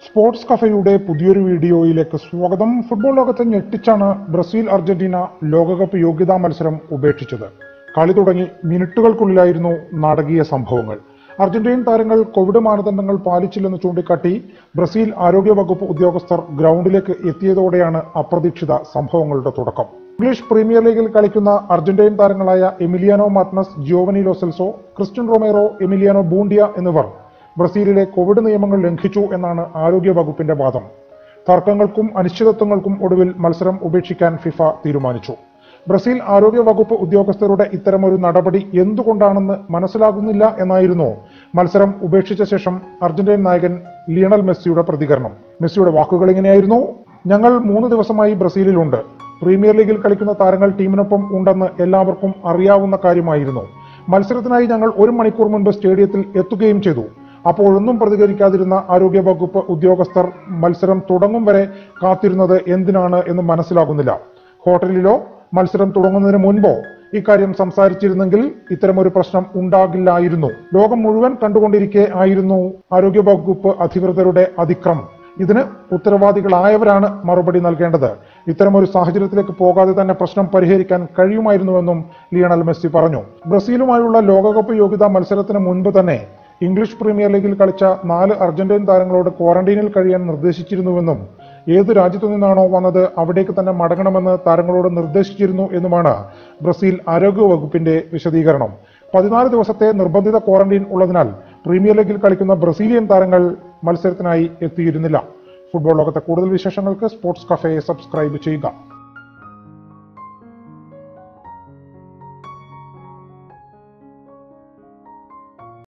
Sports കഫയുടെ പുതിയൊരു വീഡിയോയിലേക്ക് സ്വാഗതം. ഫുട്ബോൾ ലോകത്തെ ഞെട്ടിച്ചാണ് ബ്രസീൽ അർജന്റീന ലോകകപ്പ് യോഗ്യതാ മത്സരം ഉപേക്ഷിച്ചത്. കളി തുടങ്ങി മിനിറ്റുകൾക്കുള്ളിലായിരുന്നു നാടകീയ സംഭവങ്ങൾ. അർജന്റീൻ താരങ്ങൾ കോവിഡ് മാനദണ്ഡങ്ങൾ പാലിച്ചില്ലെന്ന് ചൂണ്ടിക്കാട്ടി ബ്രസീൽ ആരോഗ്യ വകുപ്പ് ഉദ്യോഗസ്ഥർ ഗ്രൗണ്ടിലേക്ക് എത്തിയതോടെയാണ് അപ്രതീക്ഷിത സംഭവങ്ങളുടെ തുടക്കം. ഇംഗ്ലീഷ് പ്രീമിയർ ലീഗിൽ കളിക്കുന്ന അർജന്റീൻ താരങ്ങളായ Emiliano Martinez, Celso, Cristian Romero, Emiliano Buendia എന്നിവർ ബ്രസീലിലെ കോവിഡ് നിയമങ്ങൾ ലംഘിച്ചു എന്നാണ് ആരോഗ്യ വകുപ്പിന്റെ വാദം. തർക്കങ്ങൾക്കും അനിശ്ചിതത്വങ്ങൾക്കും ഒടുവിൽ മത്സരം ഉപേക്ഷിക്കാൻ ഫിഫ തീരുമാനിച്ചു. ബ്രസീൽ ആരോഗ്യ വകുപ്പ് ഉദ്യോഗസ്ഥരുടെ ഇത്തരമൊരു നടപടി എന്തുകൊണ്ടാണെന്ന് മനസ്സിലാകുന്നില്ല എന്നായിരുന്നു മത്സരം ഉപേക്ഷിച്ച ശേഷം അർജന്റീൻ നായകൻ ലിയണൽ മെസ്സിയുടെ പ്രതികരണം. മെസ്സിയുടെ വാക്കുകൾ ഇങ്ങനെയായിരുന്നു: ഞങ്ങൾ 3 ദിവസമായി ബ്രസീലിലുണ്ട്. പ്രീമിയർ ലീഗിൽ കളിക്കുന്ന താരങ്ങൾ ടീമിനൊപ്പം ഉണ്ടെന്ന് എല്ലാവർക്കും അറിയാവുന്ന കാര്യമായിരുന്നു. മത്സരത്തിനായി ഞങ്ങൾ 1 മണിക്കൂർ മുൻപ് സ്റ്റേഡിയത്തിൽ എത്തുകയും ചെയ്തു. അപ്പോഴൊന്നും പ്രതികരിക്കാതിരുന്ന ആരോഗ്യ വകുപ്പ് ഉദ്യോഗസ്ഥർ മത്സരം തുടങ്ങും വരെ കാത്തിരുന്നത് എന്തിനാണ് എന്ന് മനസ്സിലാകുന്നില്ല. ഹോട്ടലിലോ മത്സരം തുടങ്ങുന്നതിന് മുൻപോ ഇക്കാര്യം സംസാരിച്ചിരുന്നെങ്കിൽ ഇത്തരമൊരു പ്രശ്നം ഉണ്ടാകില്ലായിരുന്നു. ലോകം മുഴുവൻ കണ്ടുകൊണ്ടിരിക്കെ ആയിരുന്നു ആരോഗ്യ വകുപ്പ് അധികൃതരുടെ അതിക്രമം. ഇതിന് ഉത്തരവാദികളായവരാണ് മറുപടി നൽകേണ്ടത്. ഇത്തരമൊരു സാഹചര്യത്തിലേക്ക് പോകാതെ തന്നെ പ്രശ്നം പരിഹരിക്കാൻ കഴിയുമായിരുന്നുവെന്നും ലിയണൽ മെസ്സി പറഞ്ഞു. ബ്രസീലുമായുള്ള ലോകകപ്പ് യോഗ്യതാ മത്സരത്തിന് മുൻപ് തന്നെ ഇംഗ്ലീഷ് പ്രീമിയർ ലീഗിൽ കളിച്ച 4 അർജന്റീൻ താരങ്ങളോട് ക്വാറന്റൈനിൽ കഴിയാൻ നിർദ്ദേശിച്ചിരുന്നുവെന്നും ഏത് രാജ്യത്തു നിന്നാണോ വന്നത് അവിടേക്ക് തന്നെ മടങ്ങണമെന്ന് താരങ്ങളോട് നിർദ്ദേശിച്ചിരുന്നു എന്നുമാണ് ബ്രസീൽ ആരോഗ്യ വകുപ്പിന്റെ വിശദീകരണം. 14 ദിവസത്തെ നിർബന്ധിത ക്വാറന്റൈൻ ഉള്ളതിനാൽ പ്രീമിയർ ലീഗിൽ കളിക്കുന്ന ബ്രസീലിയൻ താരങ്ങൾ മത്സരത്തിനായി എത്തിയിരുന്നില്ല. ഫുട്ബോൾ ലോകത്തെ കൂടുതൽ വിശേഷങ്ങൾക്ക് സ്പോർട്സ് കഫയെ സബ്സ്ക്രൈബ് ചെയ്യുക.